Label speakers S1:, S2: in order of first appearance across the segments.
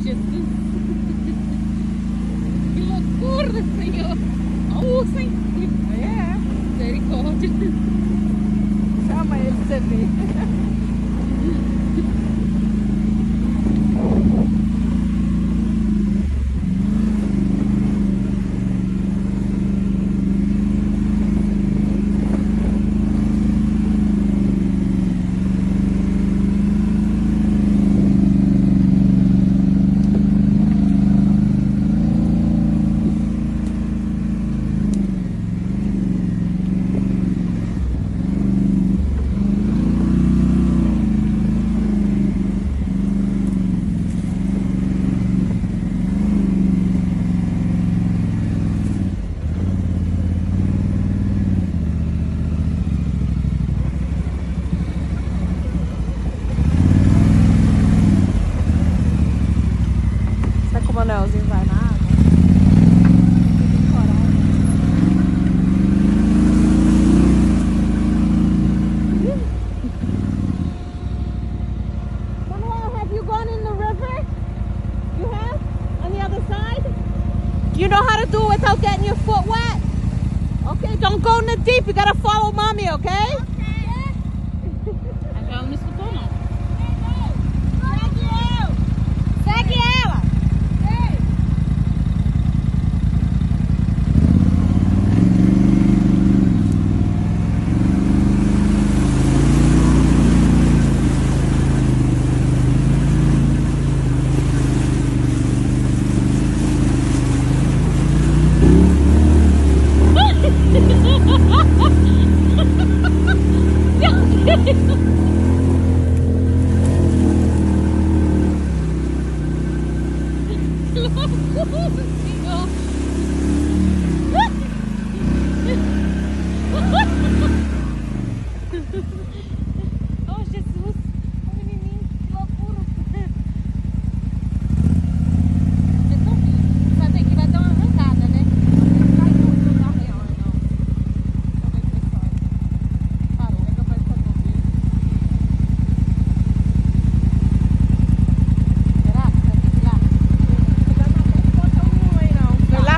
S1: Jesus! Que loucura, Senhor! Olha, Senhor!
S2: É,
S1: Misericórdia!
S2: chama ele pra você ver. Será que o Manelzinho vai na água? Tem coragem. Manuel, have you gone in the river? You have? On the other side? You know how to do it without getting your foot wet? Okay, don't go in the deep. You gotta follow mommy, okay?
S1: A Joel não escutou, não.
S2: Segue ela!
S1: Oh, Jesus! O menininho, que loucura! Vocês estão rindo. Vai ter que vai dar uma arrancada, né? Vai tudo no carro. Não. Deixa eu ver se vai. Parou. É capaz de estar ouvindo. Será que vai ter que ir lá?
S2: Não vai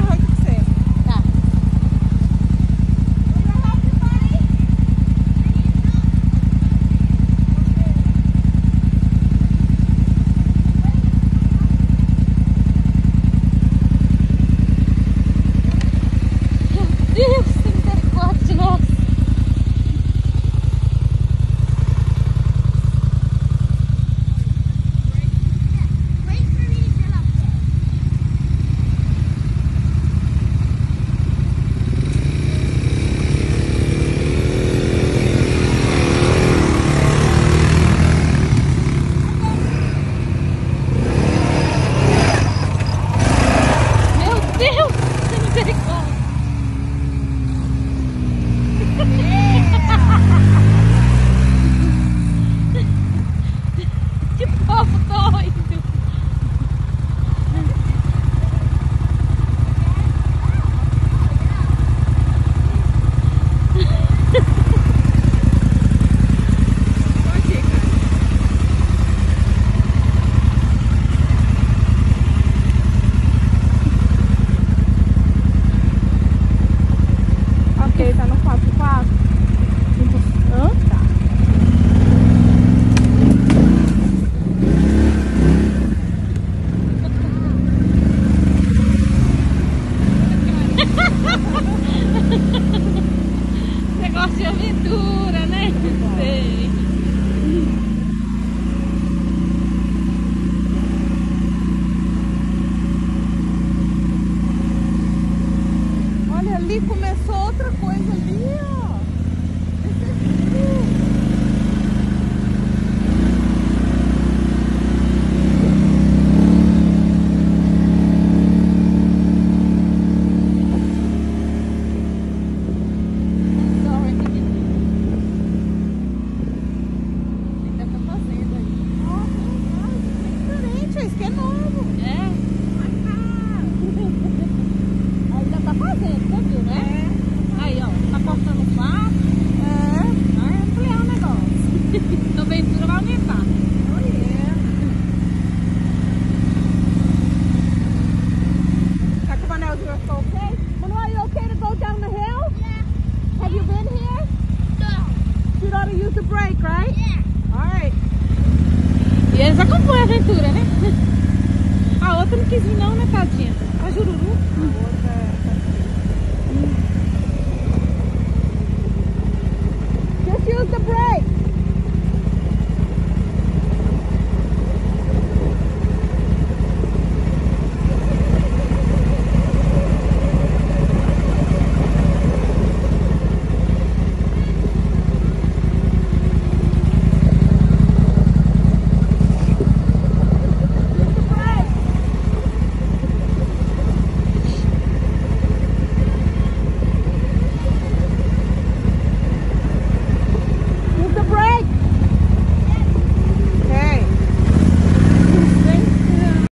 S2: break, right?
S1: Yeah.
S2: Alright.
S1: E eles acompanham a aventura, né? A outra não quis vir não, né, tadinha? A Jururu.
S2: A outra...